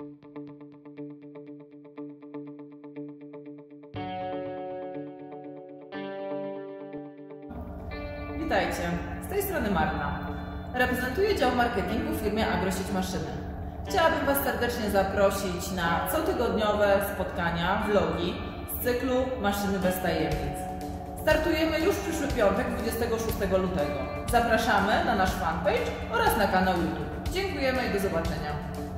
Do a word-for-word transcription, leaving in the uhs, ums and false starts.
Witajcie, z tej strony Marta. Reprezentuję dział marketingu w firmie Agrosieć Maszyny. Chciałabym Was serdecznie zaprosić na cotygodniowe spotkania, vlogi z cyklu Maszyny bez tajemnic. Startujemy już w przyszły piątek, dwudziestego szóstego lutego. Zapraszamy na nasz fanpage oraz na kanał YouTube. Dziękujemy i do zobaczenia.